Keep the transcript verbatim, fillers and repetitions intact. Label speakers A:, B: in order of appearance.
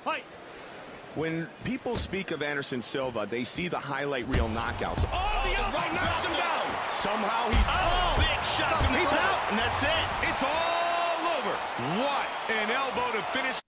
A: Fight.
B: When people speak of Anderson Silva, they see the highlight reel knockouts.
A: Oh, the elbow
B: right
A: knocks him down.
B: Somehow he...
A: Oh, big shot from the
B: He's
A: top.
B: out.
A: And that's it.
B: It's all over. What an elbow to finish.